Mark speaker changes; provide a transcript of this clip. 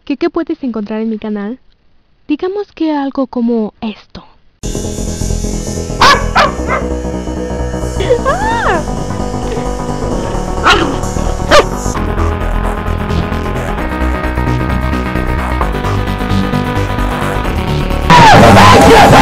Speaker 1: ¿Qué puedes encontrar en mi canal? Digamos que algo como esto. ¡Ah!